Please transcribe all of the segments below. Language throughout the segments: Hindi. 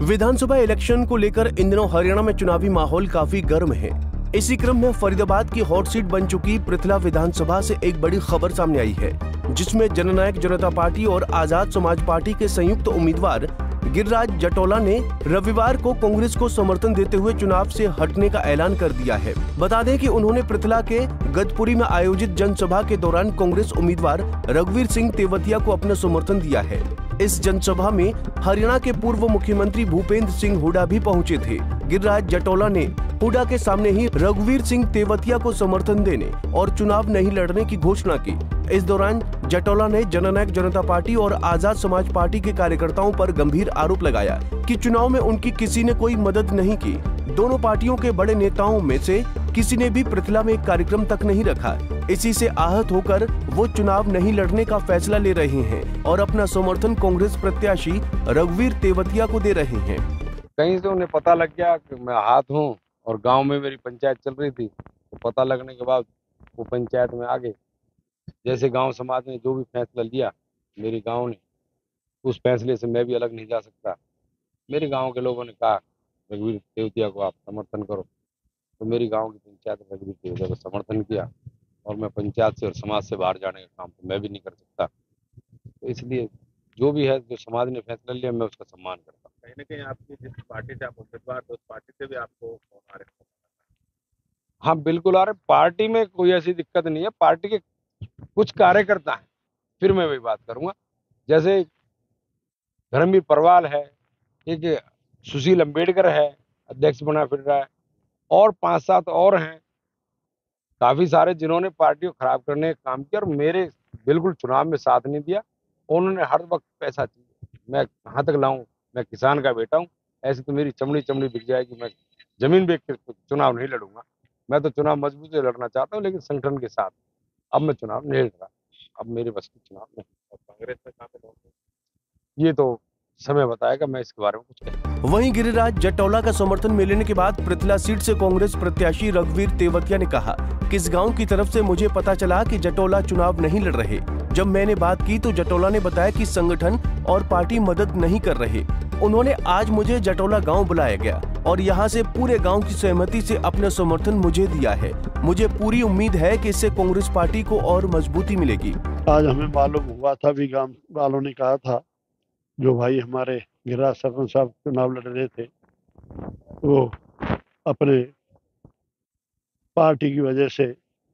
विधानसभा इलेक्शन को लेकर इन दिनों हरियाणा में चुनावी माहौल काफी गर्म है। इसी क्रम में फरीदाबाद की हॉट सीट बन चुकी पृथला विधानसभा से एक बड़ी खबर सामने आई है, जिसमें जननायक जनता पार्टी और आजाद समाज पार्टी के संयुक्त उम्मीदवार गिरिराज जटोला ने रविवार को कांग्रेस को समर्थन देते हुए चुनाव से हटने का ऐलान कर दिया है। बता दें कि उन्होंने पृथला के गदपुरी में आयोजित जनसभा के दौरान कांग्रेस उम्मीदवार रघुवीर सिंह तेवतिया को अपना समर्थन दिया है। इस जनसभा में हरियाणा के पूर्व मुख्यमंत्री भूपेंद्र सिंह हुड्डा भी पहुंचे थे। गिरिराज जटोला ने हुड्डा के सामने ही रघुवीर सिंह तेवतिया को समर्थन देने और चुनाव नहीं लड़ने की घोषणा की। इस दौरान जटोला ने जननायक जनता पार्टी और आजाद समाज पार्टी के कार्यकर्ताओं पर गंभीर आरोप लगाया कि चुनाव में उनकी किसी ने कोई मदद नहीं की। दोनों पार्टियों के बड़े नेताओं में से किसी ने भी पृथला में एक कार्यक्रम तक नहीं रखा। इसी से आहत होकर वो चुनाव नहीं लड़ने का फैसला ले रहे हैं और अपना समर्थन कांग्रेस प्रत्याशी रघुवीर तेवतिया को दे रहे हैं। कहीं से उन्हें पता लग गया कि मैं आहत हूँ और गांव में मेरी पंचायत चल रही थी, तो पता लगने के बाद वो पंचायत में आ गए। जैसे गांव समाज ने जो भी फैसला लिया मेरे गांव ने, उस फैसले से मैं भी अलग नहीं जा सकता। मेरे गांव के लोगों ने कहा रघुवीर तेवतिया को आप समर्थन करो, तो मेरी गांव की पंचायत ने रघुवीर तेवतिया को समर्थन किया और मैं पंचायत से और समाज से बाहर जाने का काम तो मैं भी नहीं कर सकता। तो इसलिए जो भी है, जो समाज ने फैसला लिया, मैं उसका सम्मान करता हूँ। कहीं ना कहीं आपकी जिस पार्टी से आप उम्मीदवार थे, उस पार्टी से भी आपको फोन आ रहे हैं? हाँ बिल्कुल आ रहे। पार्टी में कोई ऐसी दिक्कत नहीं है। पार्टी के कुछ कार्यकर्ता हैं, फिर मैं वही बात करूंगा। जैसे धर्मवीर परवाल है, एक सुशील अम्बेडकर है, अध्यक्ष बना फिर रहा है, और 5-7 और हैं काफी सारे, जिन्होंने पार्टी को खराब करने का काम किया और मेरे बिल्कुल चुनाव में साथ नहीं दिया। उन्होंने हर वक्त पैसा चाहिए, मैं कहाँ तक लाऊं, मैं किसान का बेटा हूँ। ऐसे तो मेरी चमड़ी बिक जाएगी, मैं जमीन बेच के चुनाव नहीं लड़ूंगा। मैं तो चुनाव मजबूत से लड़ना चाहता हूँ, लेकिन संगठन के साथ। अब मैं चुनाव नहीं लड़ रहा, अब मेरे बस की चुनाव नहीं। और कांग्रेस में कहाँ पे लोग, ये तो समय बताएगा, मैं इसके बारे में कुछ कहूँ। वहीं गिरिराज जटोला का समर्थन मिलने के बाद पृथला सीट से कांग्रेस प्रत्याशी रघुवीर तेवतिया ने कहा कि इस गांव की तरफ से मुझे पता चला कि जटोला चुनाव नहीं लड़ रहे। जब मैंने बात की तो जटोला ने बताया कि संगठन और पार्टी मदद नहीं कर रहे। उन्होंने आज मुझे जटोला गांव बुलाया गया और यहां से पूरे गांव की सहमति से अपना समर्थन मुझे दिया है। मुझे पूरी उम्मीद है कि इससे कांग्रेस पार्टी को और मजबूती मिलेगी। आज हमें मालूम हुआ था, भी गांव वालों ने कहा था, जो भाई हमारे गिरिराज सरपंच साहब चुनाव लड़ रहे थे, वो अपने पार्टी की वजह से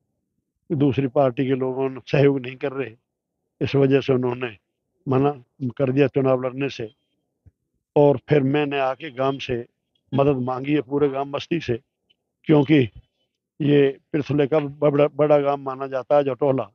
दूसरी पार्टी के लोगों ने सहयोग नहीं कर रहे, इस वजह से उन्होंने मना कर दिया चुनाव लड़ने से। और फिर मैंने आके गांव से मदद मांगी है, पूरे गांव बस्ती से, क्योंकि ये पृथले का बड़ा गांव माना जाता है जटोला,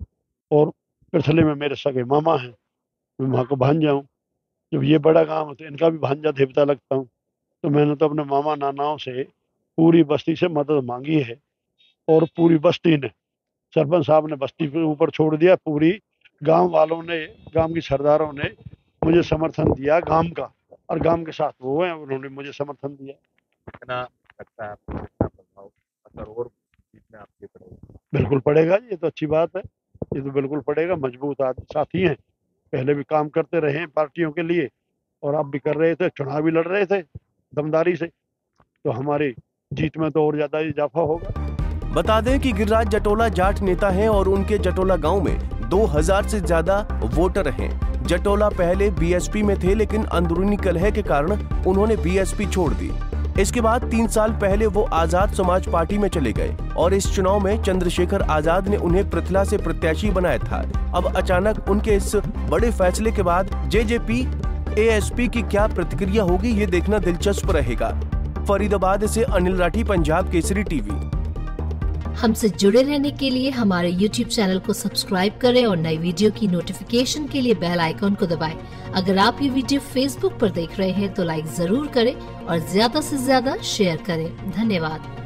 और पृथले में मेरे सगे मामा हैं, मैं वहाँ को भांजा हूँ। जब ये बड़ा गांव है तो इनका भी भांजा देवता लगता हूँ। तो मैंने तो अपने मामा नानाओं से पूरी बस्ती से मदद मांगी है, और पूरी बस्ती ने, सरपंच साहब ने बस्ती के ऊपर छोड़ दिया, पूरी गांव वालों ने, गांव की सरदारों ने मुझे समर्थन दिया गांव का, और गांव के साथ वो हैं, उन्होंने मुझे समर्थन दिया। कितना लगता है आपको, कितना प्रभाव असर और में आपके पड़ेगा? बिल्कुल पड़ेगा, ये तो अच्छी बात है, ये तो बिल्कुल पड़ेगा। मजबूत साथी हैं, पहले भी काम करते रहे हैं पार्टियों के लिए, और अब भी कर रहे थे, चुनाव भी लड़ रहे थे दमदारी से, तो हमारी जीत में तो और ज्यादा इजाफा होगा। बता दें कि गिरिराज जटोला जाट नेता हैं और उनके जटोला गांव में 2000 से ज्यादा वोटर हैं। जटोला पहले बीएसपी में थे, लेकिन अंदरूनी कलह के कारण उन्होंने बीएसपी छोड़ दी। इसके बाद 3 साल पहले वो आजाद समाज पार्टी में चले गए और इस चुनाव में चंद्रशेखर आजाद ने उन्हें पृथला से प्रत्याशी बनाया था। अब अचानक उनके इस बड़े फैसले के बाद जेजेपी एएसपी की क्या प्रतिक्रिया होगी, ये देखना दिलचस्प रहेगा। फरीदाबाद से अनिल राठी, पंजाब केसरी टीवी। हमसे जुड़े रहने के लिए हमारे YouTube चैनल को सब्सक्राइब करें और नई वीडियो की नोटिफिकेशन के लिए बेल आइकॉन को दबाएं। अगर आप ये वीडियो Facebook पर देख रहे हैं तो लाइक जरूर करें और ज्यादा से ज्यादा शेयर करें। धन्यवाद।